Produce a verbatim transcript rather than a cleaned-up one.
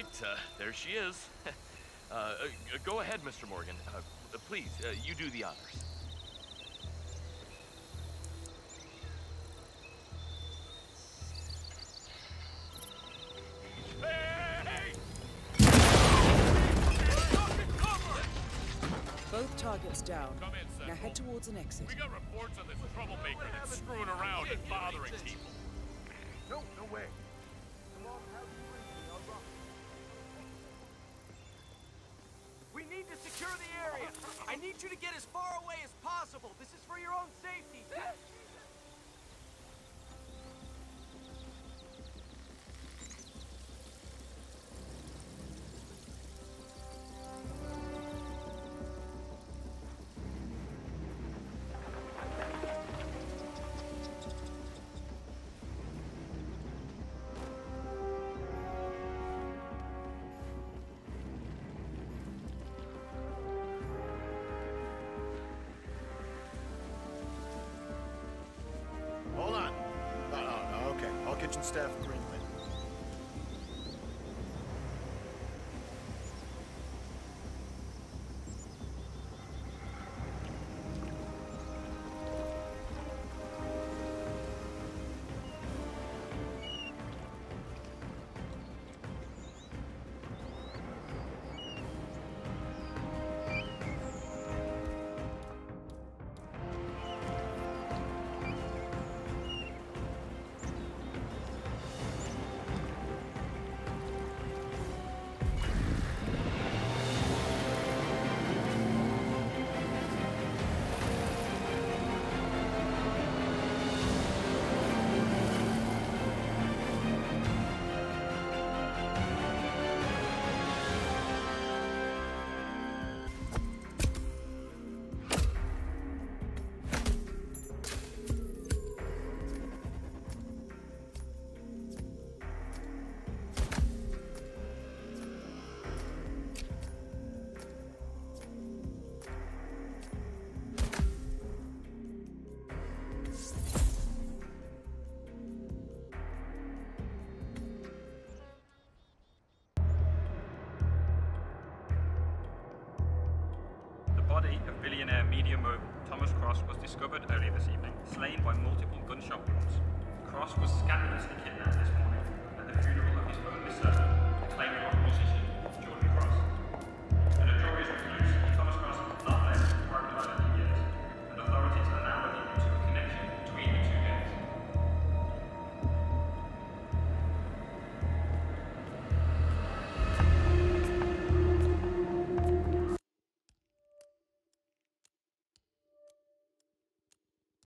right, uh, there she is. uh, uh, go ahead, Mister Morgan. Uh, please, uh, you do the honors. Both targets down. Come in, Now head towards an exit. We got reports on this troublemaker that's screwing around and bothering people. No, no way. We need to secure the area. I need you to get as far away as possible. This is for your own safety. Hold on. Oh, no, okay. All kitchen staff green lit. The body of billionaire media mogul Thomas Cross was discovered earlier this evening, slain by multiple gunshot wounds. Cross was scandalously kidnapped this morning at the funeral